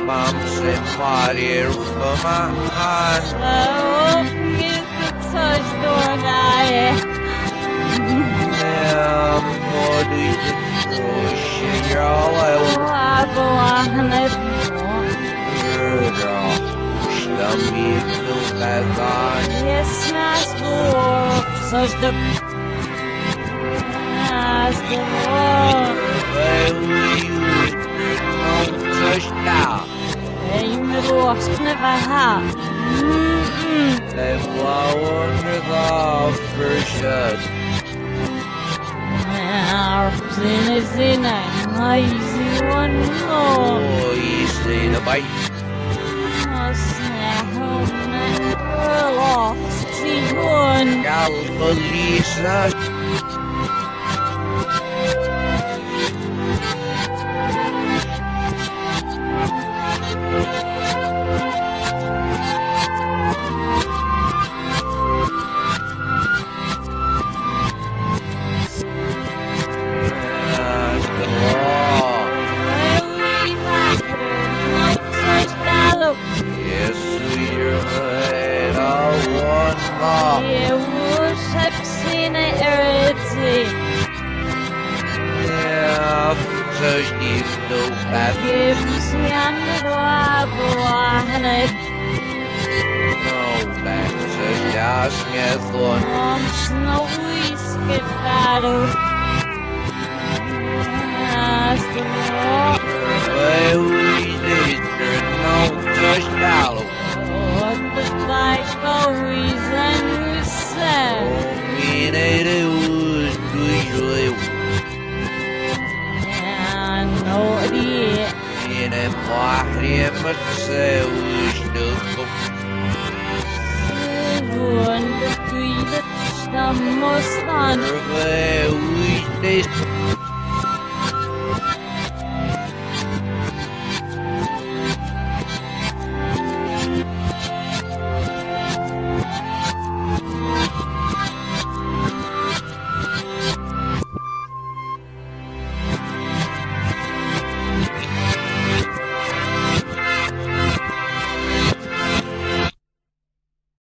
Mamse Maria Rupaman. Get the touch door guy. Modi Shigala Shlami Kazan. Yes, mas such the as the you lost never have. They blow under the first. Zine, easy one more. Oh, easy the bite. Galbalisa. Eu hepsini öğretti. Söz değil, no bad. Kimseyen dualarını No bad. Söz yazmıyor. omsna uisketadu. Söz dalo. The fight always and you said. Minere us duijleu. No idea. Yine mahrem seus dukum. Wonder we that estamos on. Us